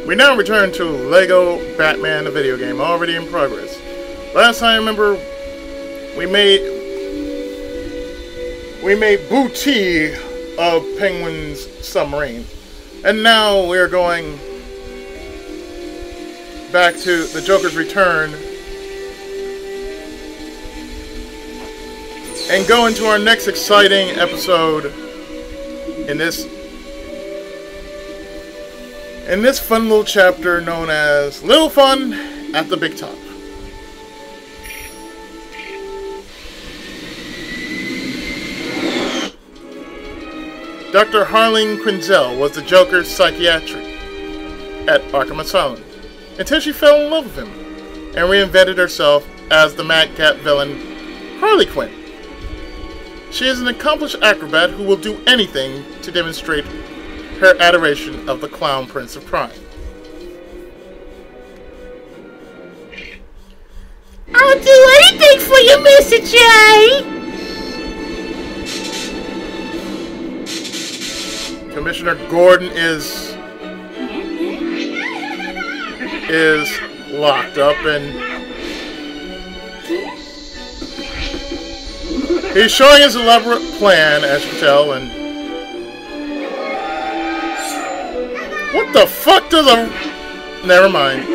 We now return to Lego Batman, the video game, already in progress. Last time, remember, we made booty of Penguin's submarine. And now we're going back to the Joker's return and go into our next exciting episode in this fun little chapter known as Little Fun at the Big Top. Dr. Harley Quinn was the Joker's psychiatrist at Arkham Asylum until she fell in love with him and reinvented herself as the madcap villain Harley Quinn. She is an accomplished acrobat who will do anything to demonstrate her adoration of the Clown Prince of Crime. I'll do anything for you, Mr. J! Commissioner Gordon is locked up and he's showing his elaborate plan, as you can tell, and what the fuck does a... Never mind.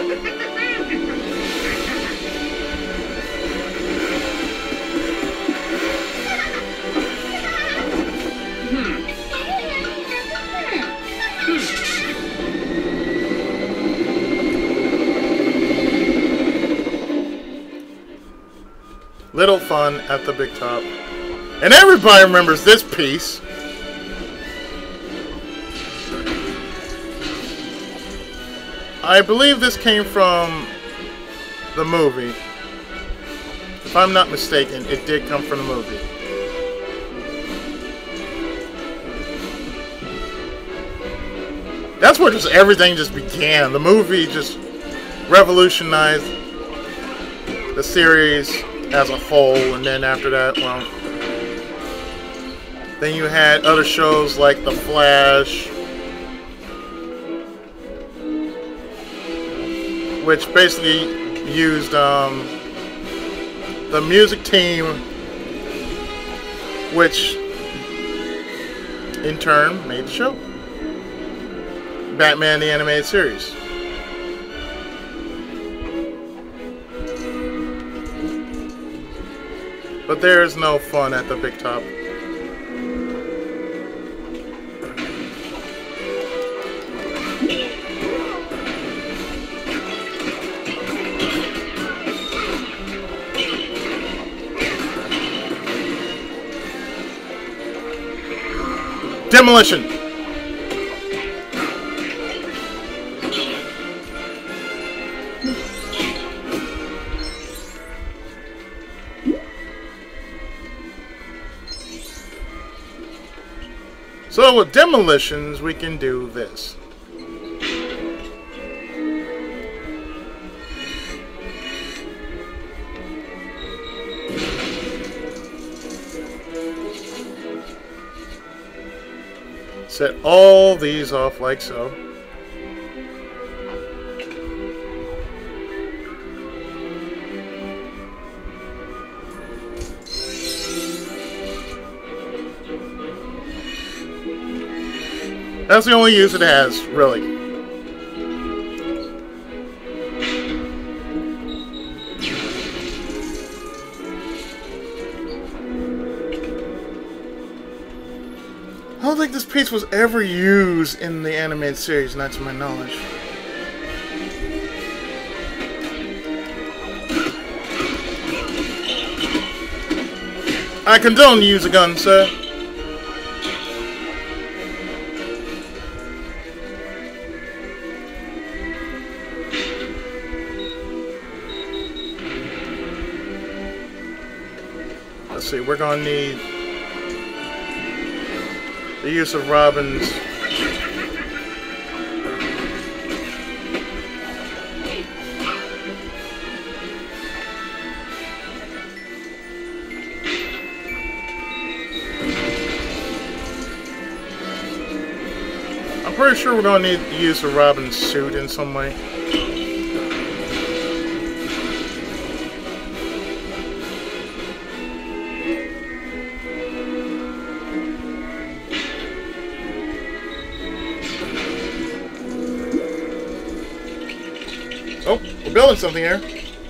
Little Fun at the Big Top. And everybody remembers this piece. I believe this came from the movie. If I'm not mistaken, it did come from the movie. That's where just everything just began. The movie just revolutionized the series as a whole, and then after that, well, then you had other shows like The Flash, which basically used the music team, which in turn made the show Batman the Animated Series. But there is no fun at the Big Top. Demolition! So with demolitions, we can do this. Set all these off like so. That's the only use it has, really. I don't think this piece was ever used in the animated series, not to my knowledge. I condone use a gun, sir. Let's see, we're gonna need the use of Robin's I'm pretty sure we're going to need to use the Robin suit in some way. Oh, we're building something here.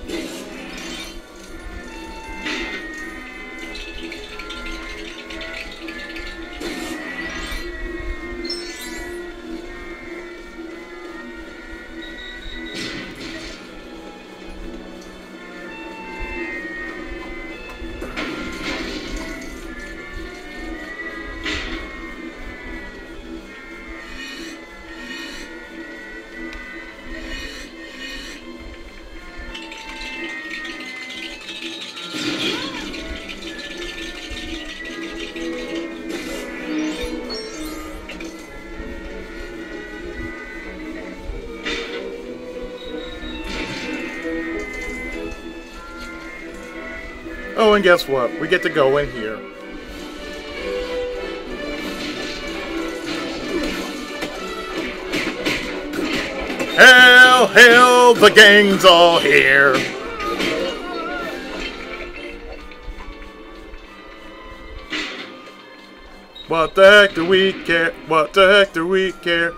Oh, and guess what? We get to go in here. Hail, hail, the gang's all here. What the heck do we care? What the heck do we care?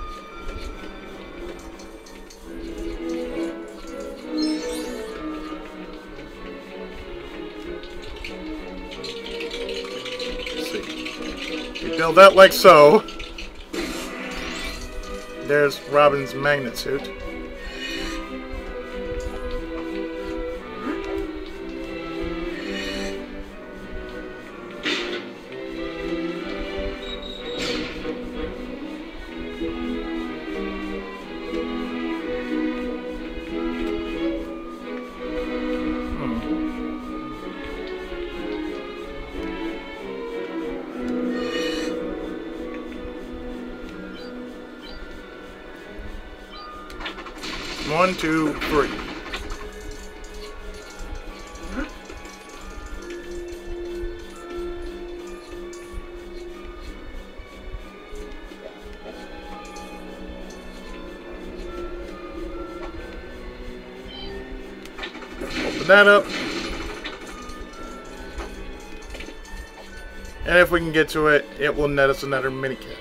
Build that like so. There's Robin's magnet suit. One, two, three. Open that up. And if we can get to it, it will net us another mini kit.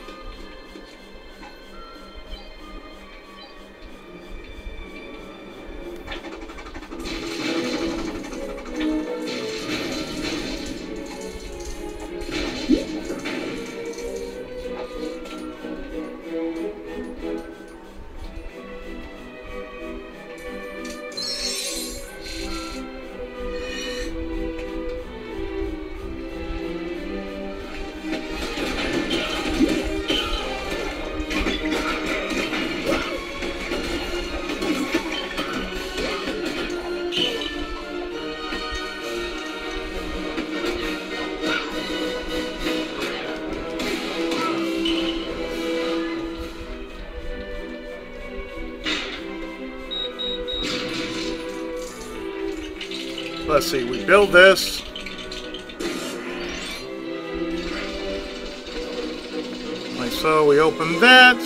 Let's see, we build this. Like so, we open that.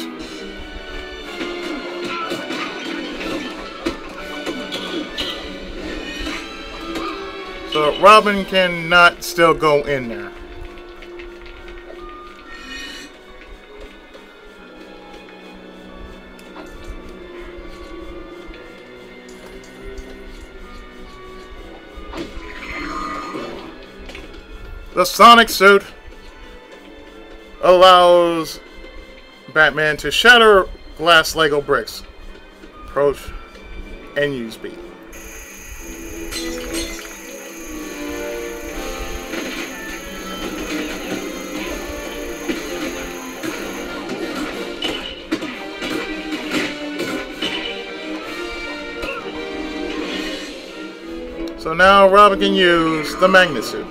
So Robin cannot still go in there. The Sonic suit allows Batman to shatter glass Lego bricks. Approach and use B. So now Robin can use the magnet suit.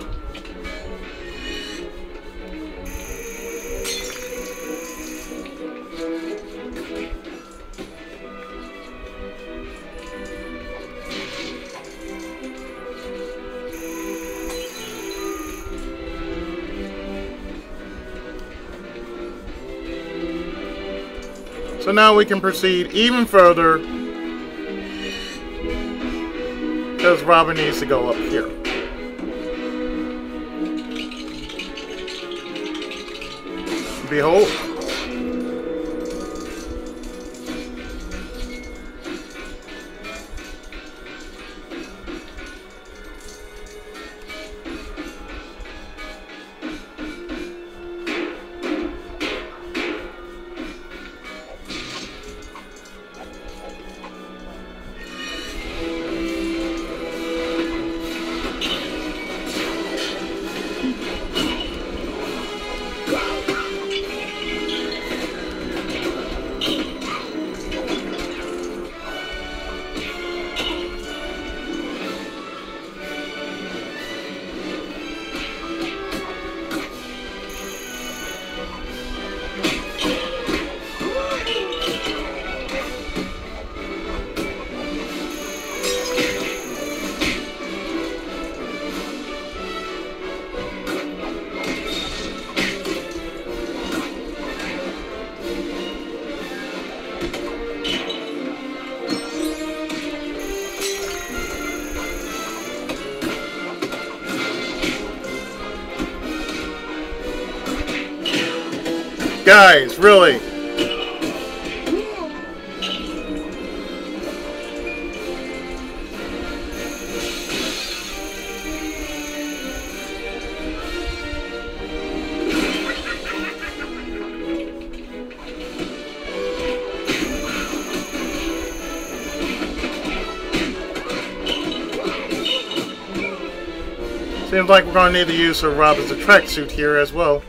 So now we can proceed even further, because Robin needs to go up here. Behold. Guys, really? Seems like we're going to need the use of Robin's tracksuit here as well.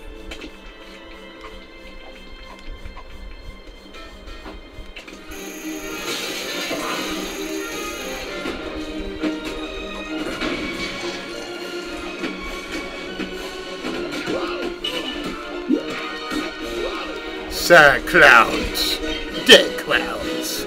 Sad clouds. Dead clouds.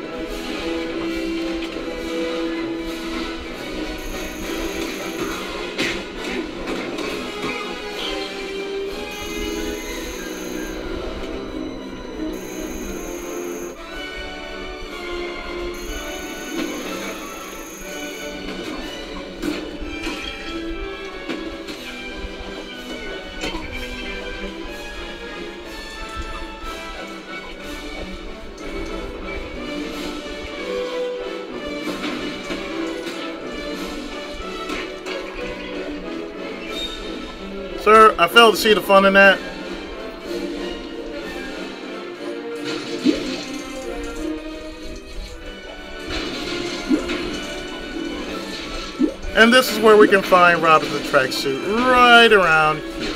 Sir, I failed to see the fun in that. And this is where we can find Robin the tracksuit, right around here.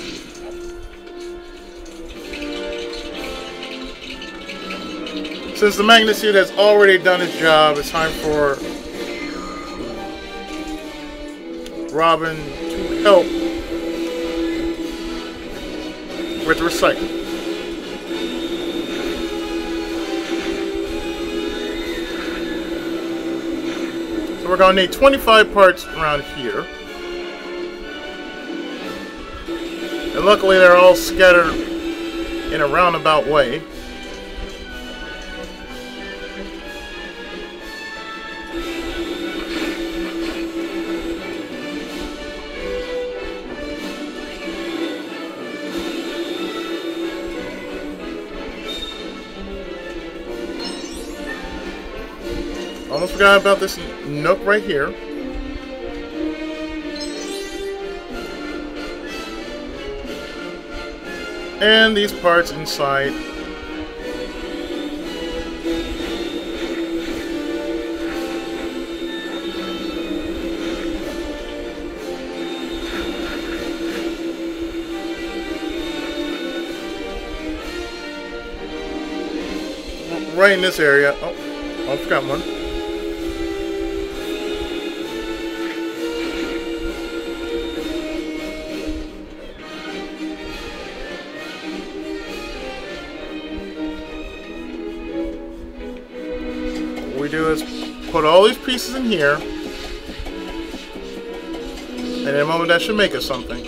Since the magnet suit has already done its job, it's time for Robin to help with recycling. So we're going to need 25 parts around here. And luckily they're all scattered in a roundabout way. Almost forgot about this nook right here. And these parts inside. Right in this area. Oh, I forgot one. What we do is put all these pieces in here, and in a moment that should make us something.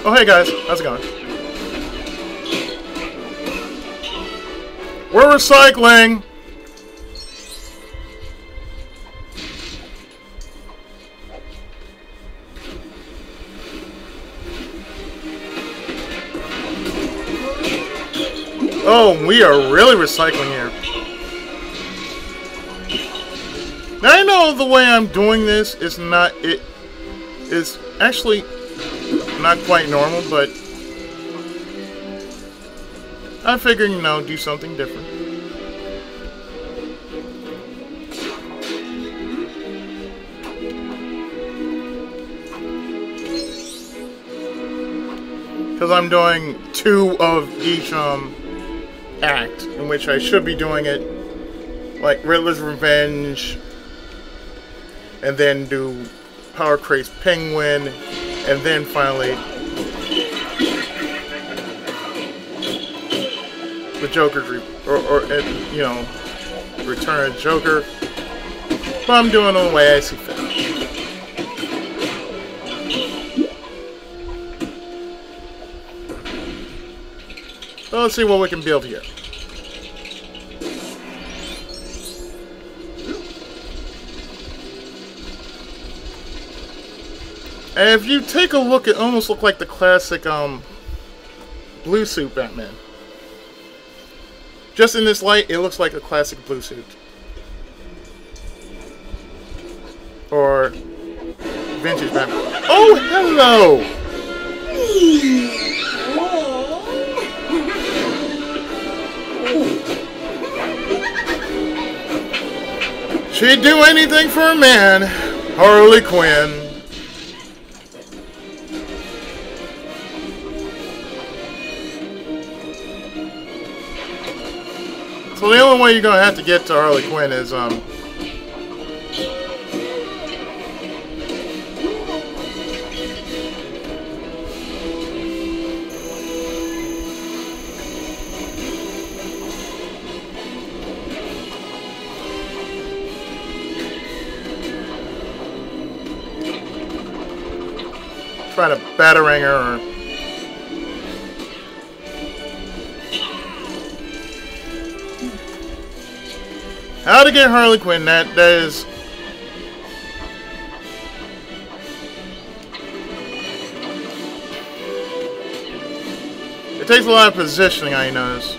Oh, hey guys, how's it going? We're recycling! Oh, we are really recycling here. Now I know the way I'm doing this is not, it is actually not quite normal, but I figured, you know, do something different. Because I'm doing 2 of each act, in which I should be doing it like Riddler's Revenge, and then do Power Craze Penguin, and then finally the Joker's you know, Return of Joker. But I'm doing it the way I see fit. So let's see what we can build here. And if you take a look, it almost looks like the classic blue suit Batman. Just in this light, it looks like a classic blue suit. Or vintage Batman. Oh, hello! She'd do anything for a man, Harley Quinn. So the only way you're gonna have to get to Harley Quinn is try to batarang her. Or how to get Harley Quinn, that is... It takes a lot of positioning, I notice.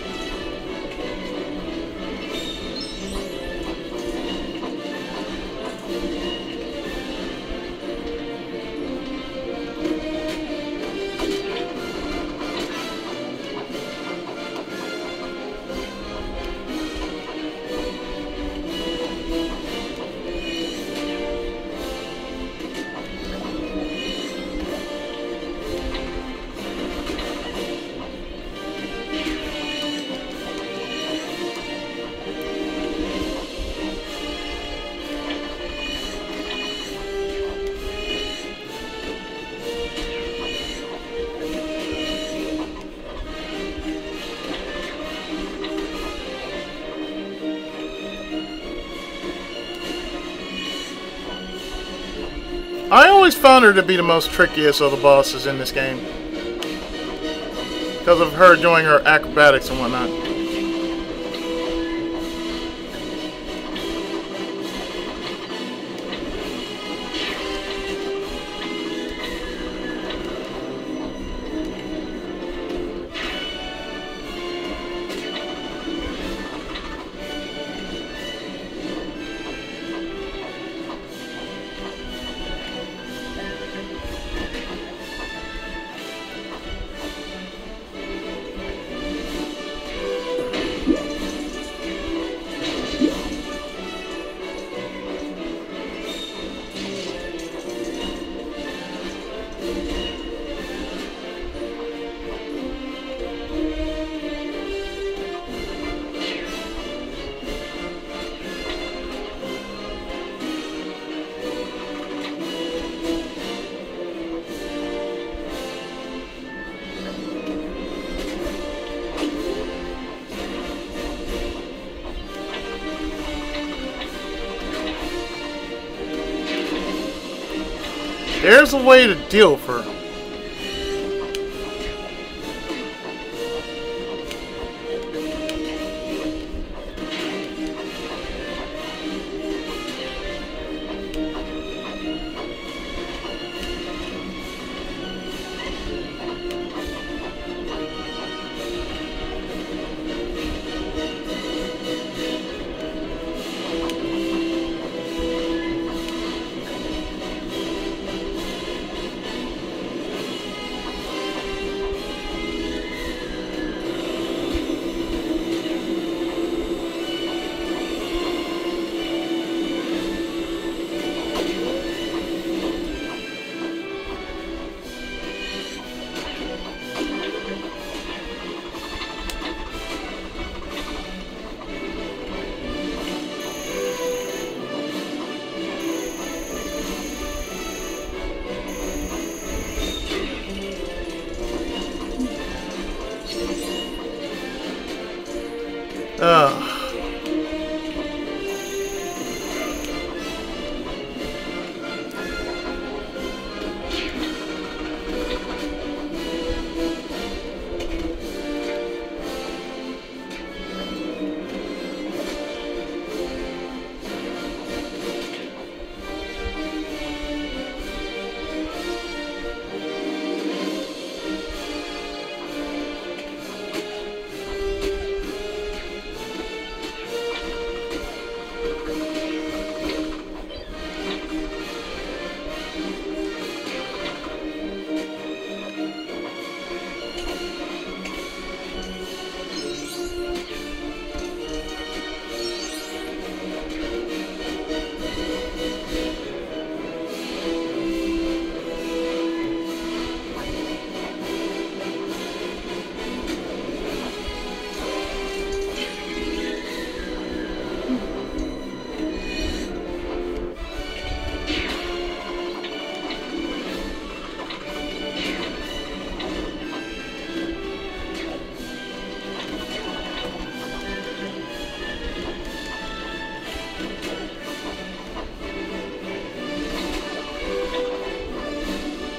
I always found her to be the most trickiest of the bosses in this game, because of her doing her acrobatics and whatnot. There's a way to deal with her.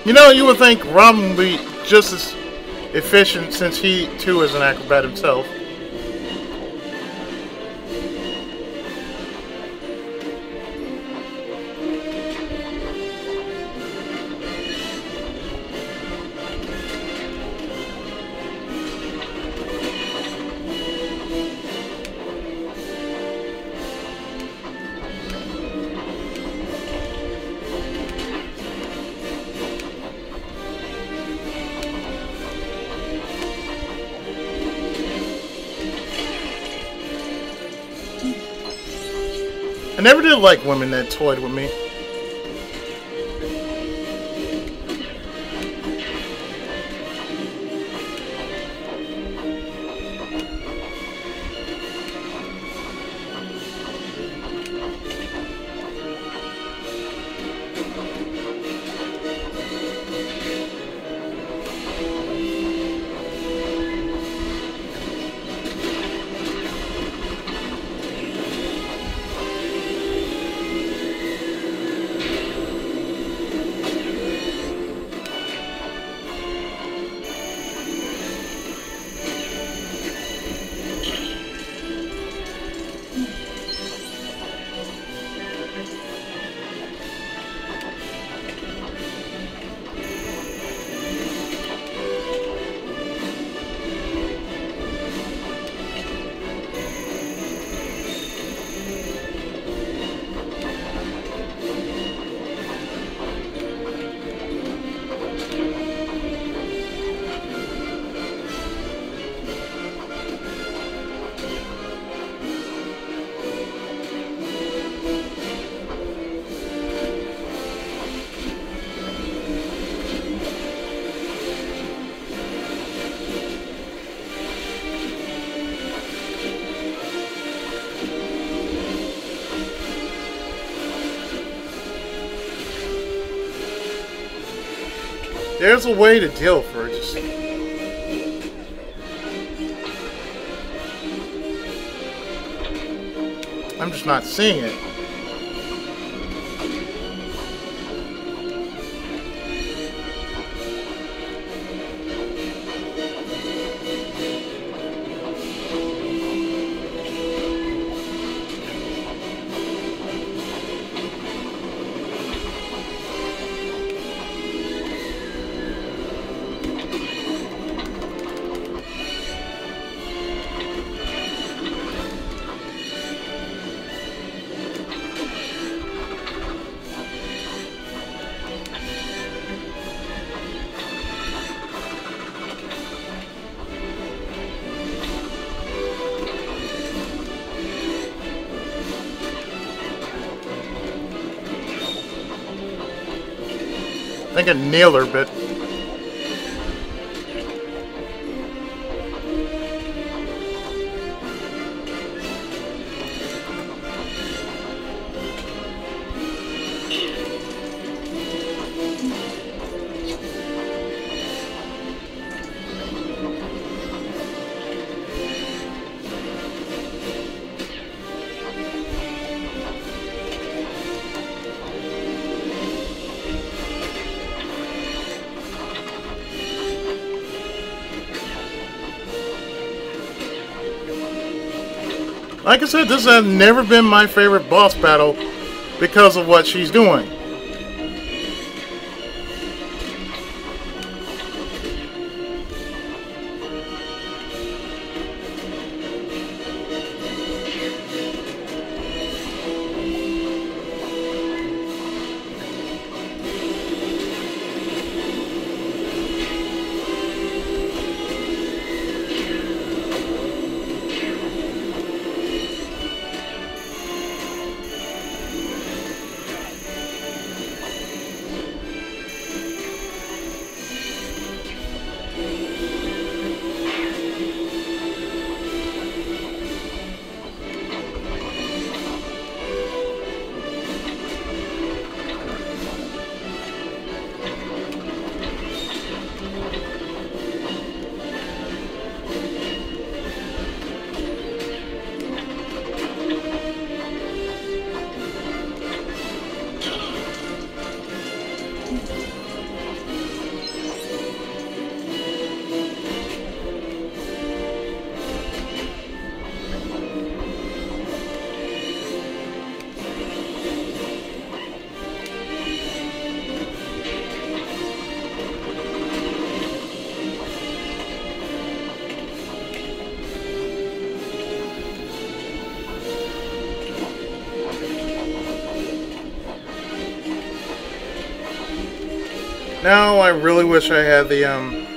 You know, you would think Robin would be just as efficient since he too is an acrobat himself. I never did like women that toyed with me. There's a way to deal for it. Just I'm just not seeing it. I think I nailed her a bit. Like I said, this has never been my favorite boss battle because of what she's doing. Now I really wish I had the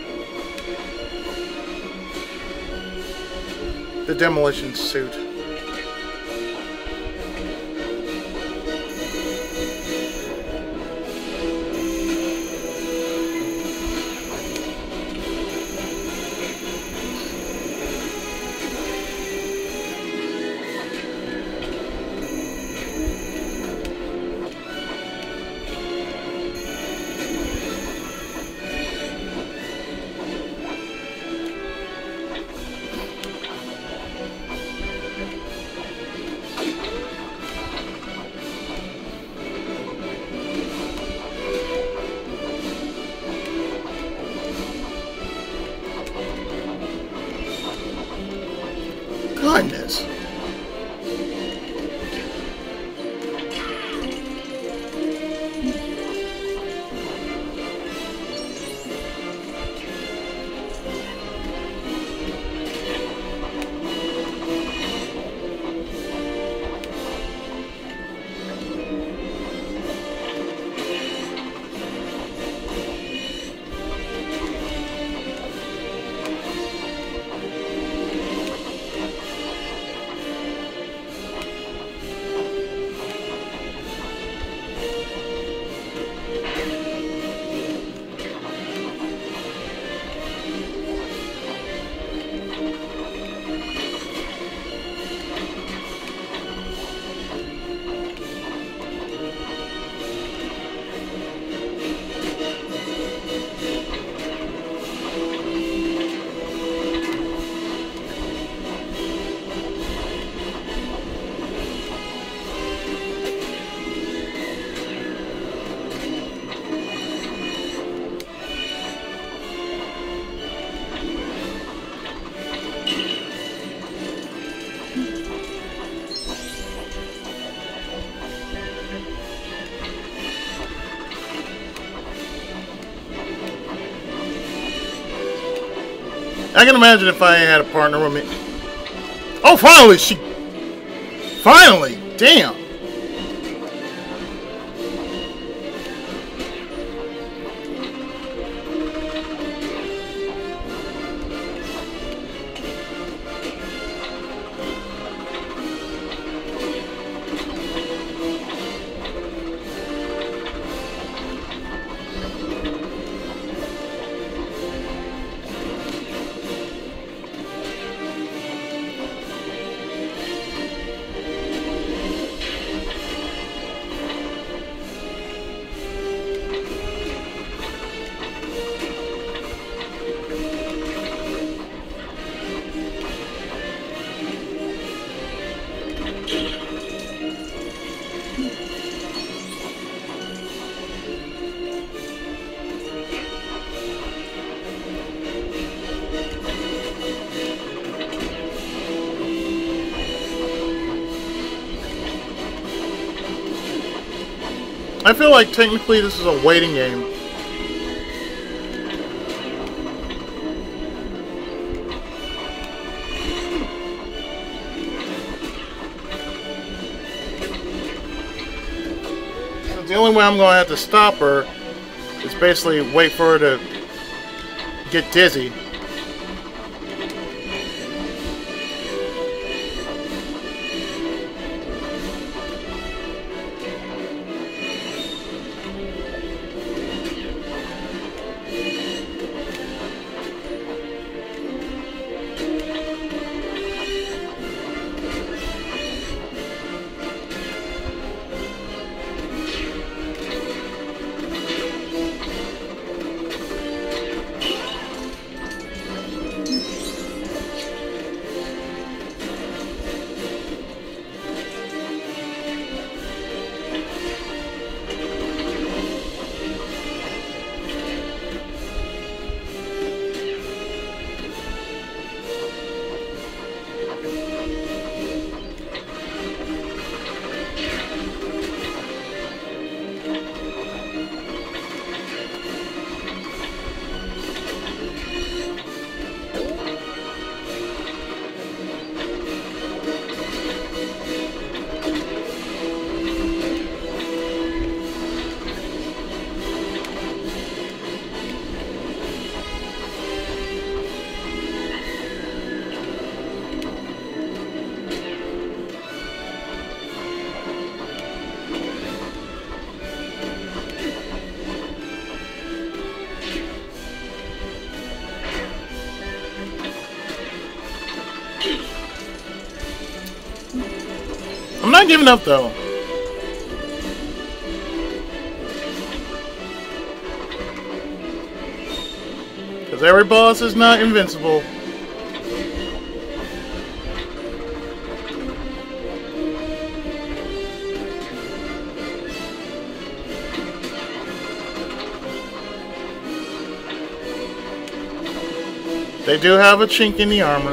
demolition suit. Goodness. I can imagine if I had a partner with me. Oh, finally! Finally! Damn! I feel like technically this is a waiting game. So the only way I'm going to have to stop her is basically wait for her to get dizzy. I'm not giving up, though. Because every boss is not invincible. They do have a chink in the armor.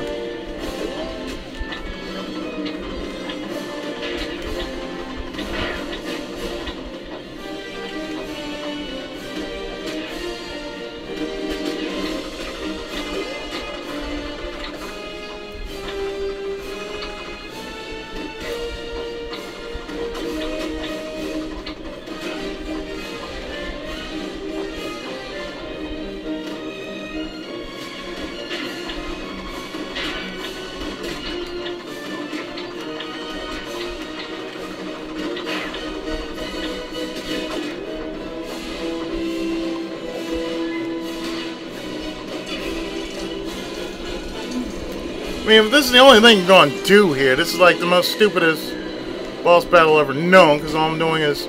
I mean, if this is the only thing you're going to do here, this is like the most stupidest boss battle ever known, because all I'm doing is...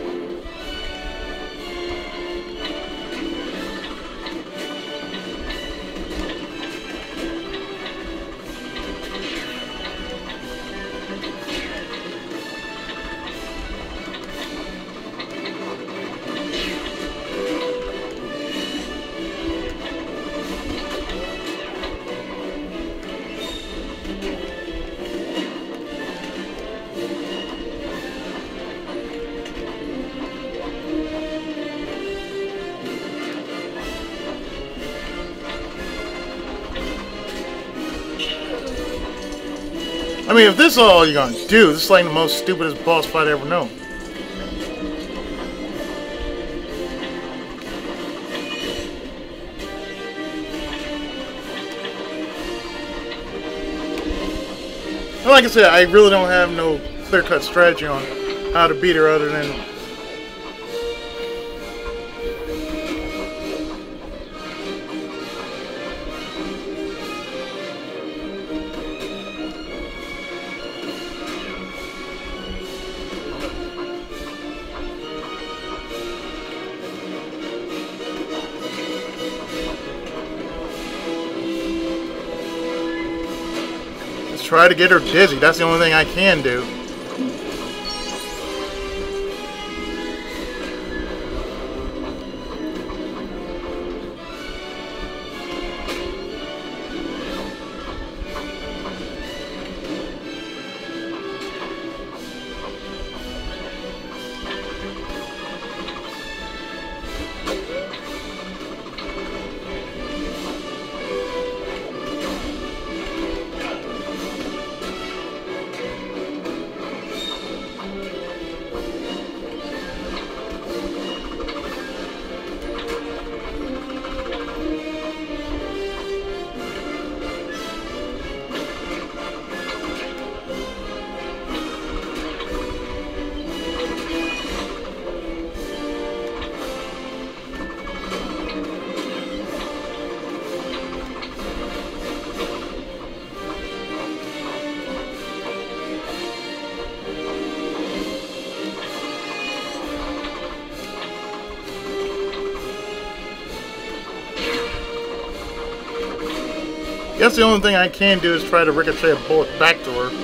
I mean, if this is all you're gonna do, this is like the most stupidest boss fight ever known. And like I said, I really don't have no clear-cut strategy on how to beat her other than... try to get her dizzy. That's the only thing I can do. Guess the only thing I can do is try to ricochet a bullet back to her.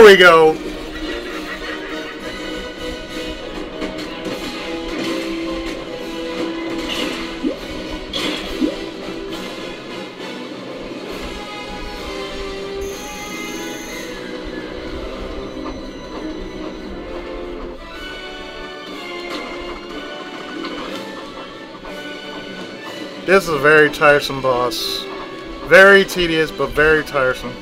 There we go. This is a very tiresome boss. Very tedious, but very tiresome.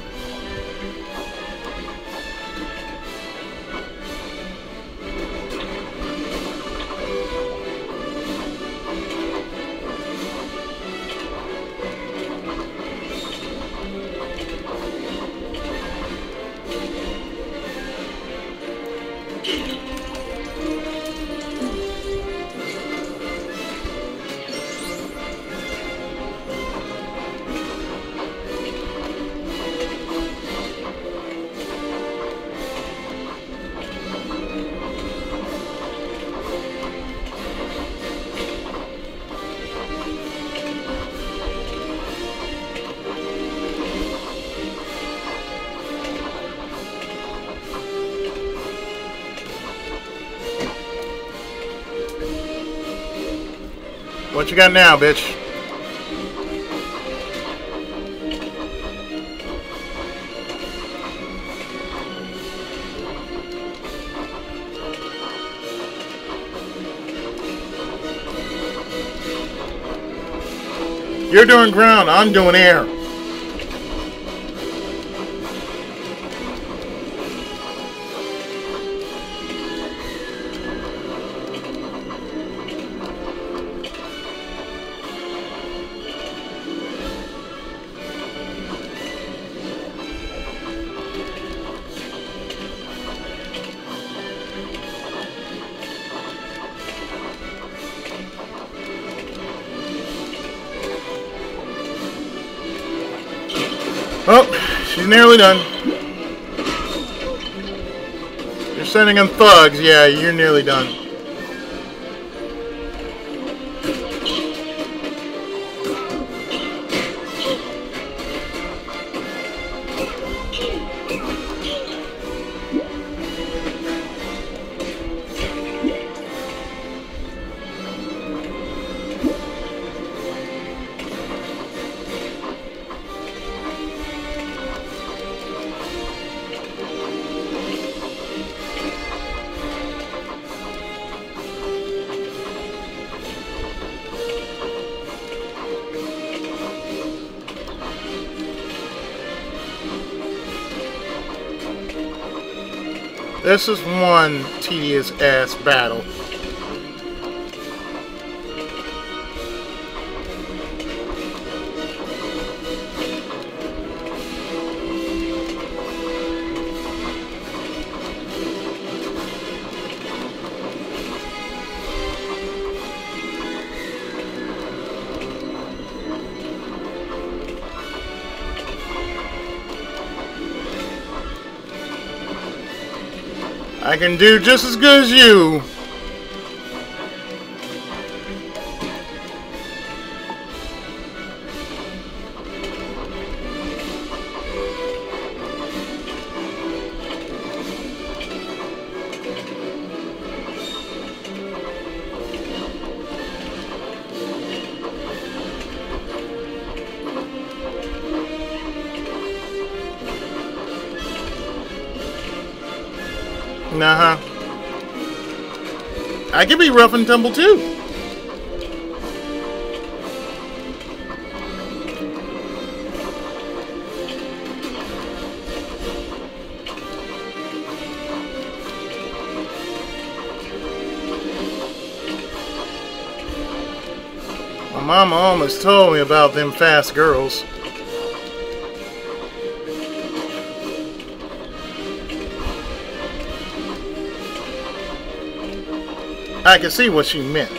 What you got now, bitch? You're doing ground, I'm doing air. Oh, she's nearly done. You're sending in thugs. Yeah, you're nearly done. This is one tedious ass battle. I can do just as good as you. Nah. I can be rough and tumble too. My mama almost told me about them fast girls. I can see what she meant.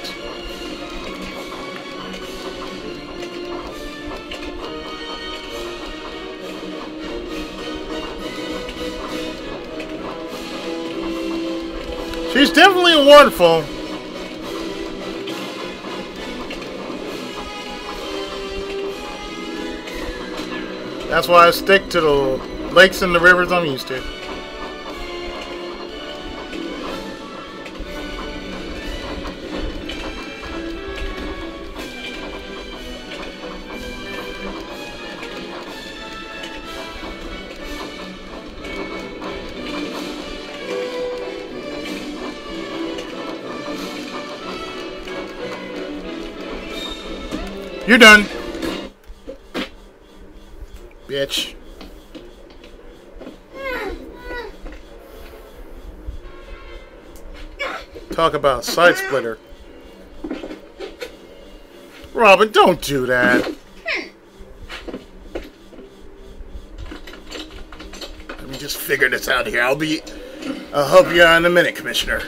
She's definitely a waterfall. That's why I stick to the lakes and the rivers I'm used to. You're done. Bitch. Talk about side splitter. Robin, don't do that. Let me just figure this out here. I'll help you out in a minute, Commissioner.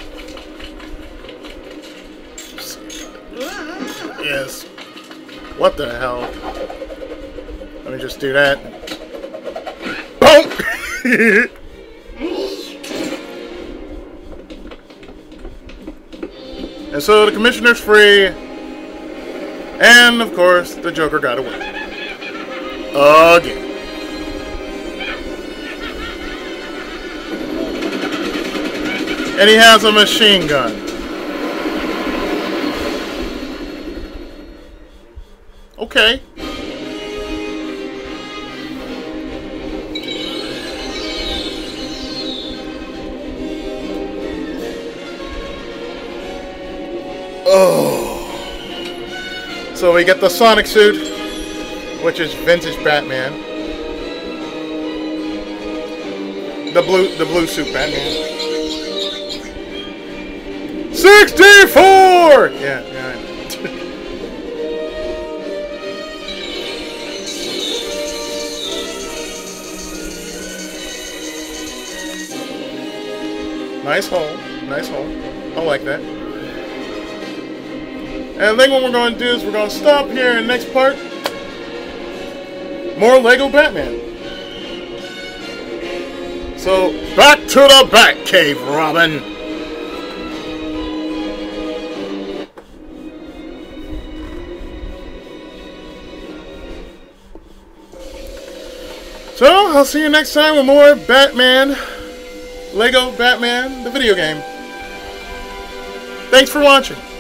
Yes. What the hell? Let me just do that. Boom! And so the Commissioner's free. And, of course, the Joker got away. Again. And he has a machine gun. Okay. Oh. So we get the Sonic suit, which is vintage Batman. The blue suit Batman. 64! Yeah. Nice hole. I like that. And I think what we're going to do is we're going to stop here in the next part. More Lego Batman. So, back to the Batcave, Robin. So, I'll see you next time with more Batman. Lego Batman, the video game. Thanks for watching.